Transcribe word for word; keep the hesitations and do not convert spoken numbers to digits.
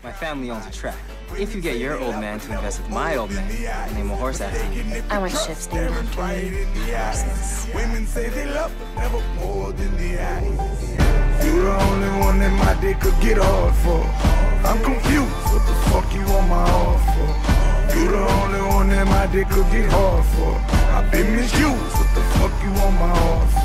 My family owns a track. If you get your old man to invest with my old man, I'll name a horse after you. I want ships named after me. Horses. Women say they love, but never more than the eye. You the only one that my dick could get hard for. I'm confused, what the fuck you want my heart for? You the only one that my dick could get hard for. I've been misused, what the fuck you want my heart for?